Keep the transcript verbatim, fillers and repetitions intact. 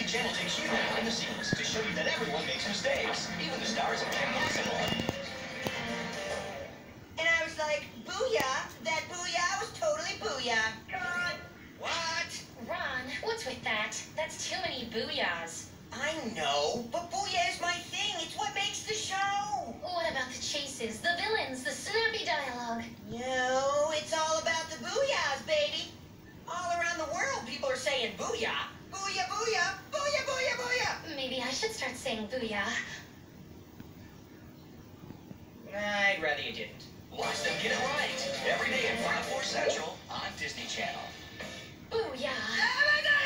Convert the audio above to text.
Disney Channel takes you behind the scenes to show you that everyone makes mistakes, even the stars of Kim Possible. And I was like, Booyah! That Booyah was totally Booyah. God! What? Ron, what's with that? That's too many Booyahs. I know, but Booyah is my thing. It's what makes the show. What about the chases, the villains, the snappy dialogue? No, it's all about the Booyahs, baby. All around the world, people are saying Booyah. Booyah, Booyah, Booyah, Booyah, Booyah. Maybe I should start saying Booyah. I'd rather you didn't. Watch them get it right. Every day at five, four Central on Disney Channel. Booyah! Oh my God!